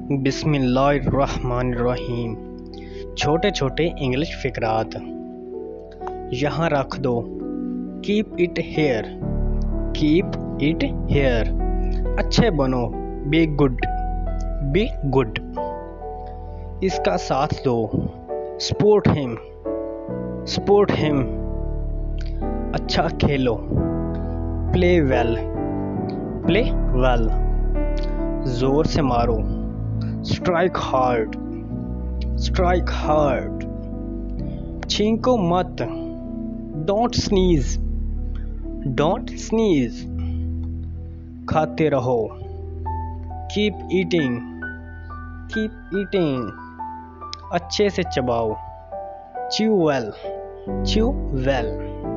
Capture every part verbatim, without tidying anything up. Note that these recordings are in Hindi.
बिस्मिल्लाहिर्रहमानिर्रहीम। छोटे छोटे इंग्लिश फिकरात यहाँ रख दो। Keep it here, keep it here. अच्छे बनो, बी गुड, बी गुड। इसका साथ दो, सपोर्ट हिम, सपोर्ट हिम। अच्छा खेलो, प्ले वेल, प्ले वेल। जोर से मारो, स्ट्राइक हार्ड, स्ट्राइक हार्ड। छींको मत, डोंट स्नीज, डोंट स्नीज। खाते रहो, कीप ईटिंग, कीप ईटिंग। अच्छे से चबाओ, च्यू वेल, च्यू वेल।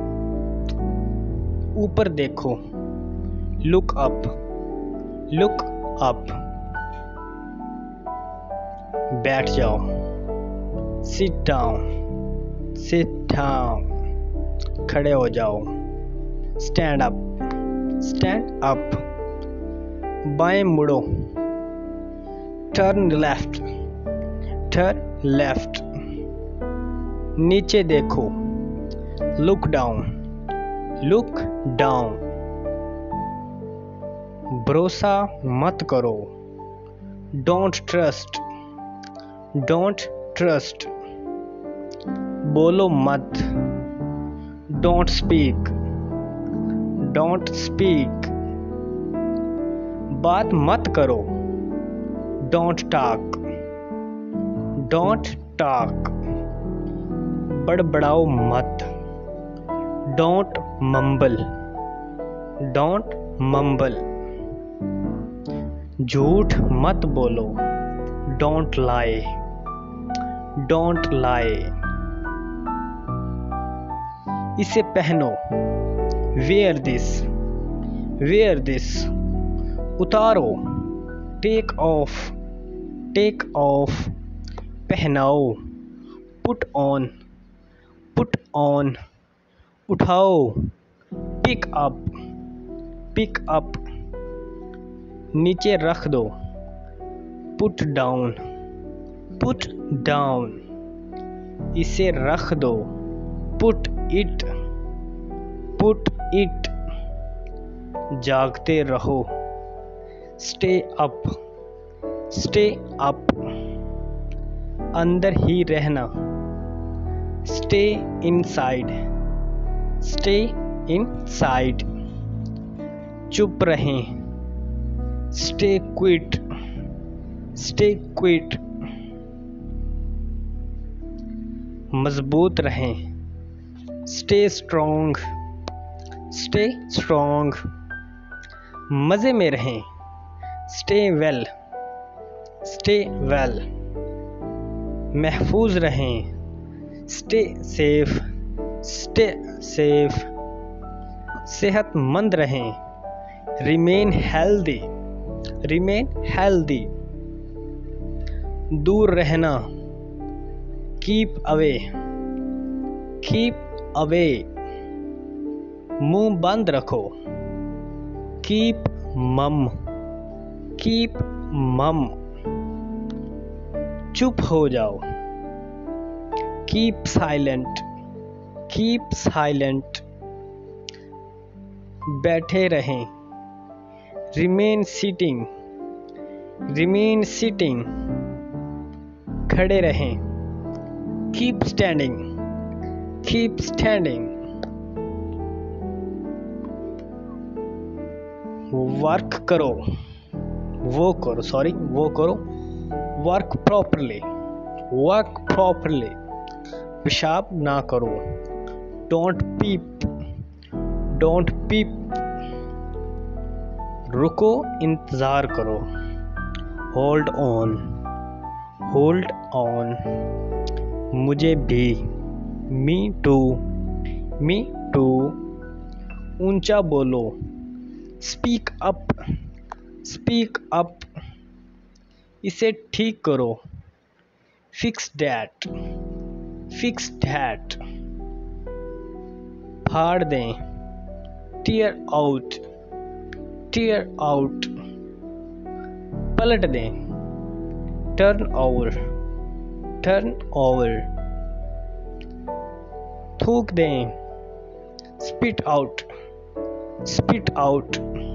ऊपर देखो, लुक अप, लुक अप। बैठ जाओ, सिट डाउन, सिट डाउन। खड़े हो जाओ, स्टैंड अप, स्टैंड अप। बाएं मुड़ो, टर्न लेफ्ट, टर्न लेफ्ट। नीचे देखो, लुक डाउन, लुक डाउन। भरोसा मत करो, डोंट ट्रस्ट, डोंट ट्रस्ट। बोलो मत, डोंट स्पीक, डोंट स्पीक। बात मत करो, डोंट टॉक, डोंट टॉक। बड़बड़ाओ मत, डोंट मम्बल, डोंट मम्बल। झूठ मत बोलो, डोंट लाई, डोंट लाई। इसे पहनो, वेयर दिस, वेयर दिस। उतारो, टेक ऑफ, टेक ऑफ। पहनाओ, पुट ऑन, पुट ऑन। उठाओ, पिक अप, पिक अप। नीचे रख दो, पुट डाउन, पुट डाउन। इसे रख दो, पुट इट, पुट इट। जागते रहो, स्टे अप, स्टे अप। अंदर ही रहना, स्टे इनसाइड, स्टे इनसाइड। चुप रहें, स्टे क्विट, स्टे क्विट। मजबूत रहें, स्टे स्ट्रॉन्ग, स्टे स्ट्रॉन्ग। मज़े में रहें, स्टे वेल, स्टे वेल। महफूज रहें, स्टे सेफ, स्टे सेफ। सेहतमंद रहें, रिमेन हेल्दी, रिमेन हेल्दी। दूर रहना, कीप अवे, कीप अवे। मुंह बंद रखो, कीप मम, कीप मम। चुप हो जाओ, कीप साइलेंट, कीप साइलेंट। बैठे रहें, रिमेन सीटिंग, रिमेन सीटिंग। खड़े रहें, keep standing, keep standing. Work करो, वो करो, सॉरी वो करो। Work properly, work properly. पेशाब ना करो, डोंट पीप, डोंट पीप। रुको, इंतज़ार करो, होल्ड ऑन, होल्ड ऑन। मुझे भी, मी टू, मी टू। ऊंचा बोलो, स्पीक अप, स्पीक अप। इसे ठीक करो, फिक्स दैट, फिक्स दैट। फाड़ दें, टीयर आउट, टीयर आउट। पलट दें, टर्न ओवर टर्न ओवर, थूक दें, स्पिट आउट स्पिट आउट,